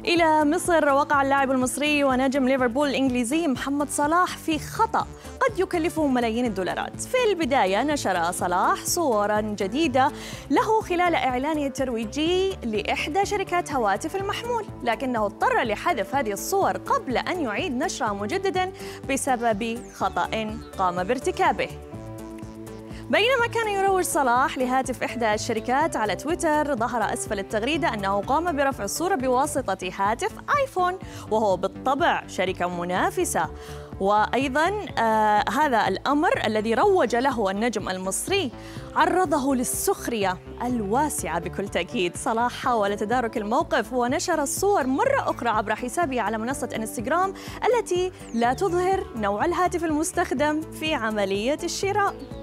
إلى مصر، وقع اللاعب المصري ونجم ليفربول الإنجليزي محمد صلاح في خطأ قد يكلفه ملايين الدولارات. في البداية نشر صلاح صوراً جديدة له خلال إعلانه الترويجي لإحدى شركات هواتف المحمول، لكنه اضطر لحذف هذه الصور قبل أن يعيد نشرها مجدداً بسبب خطأ قام بارتكابه. بينما كان يروج صلاح لهاتف إحدى الشركات على تويتر، ظهر أسفل التغريدة أنه قام برفع الصورة بواسطة هاتف آيفون، وهو بالطبع شركة منافسة. وأيضاً هذا الأمر الذي روج له النجم المصري عرضه للسخرية الواسعة بكل تأكيد. صلاح حاول تدارك الموقف ونشر الصور مرة أخرى عبر حسابه على منصة انستغرام التي لا تظهر نوع الهاتف المستخدم في عملية الشراء.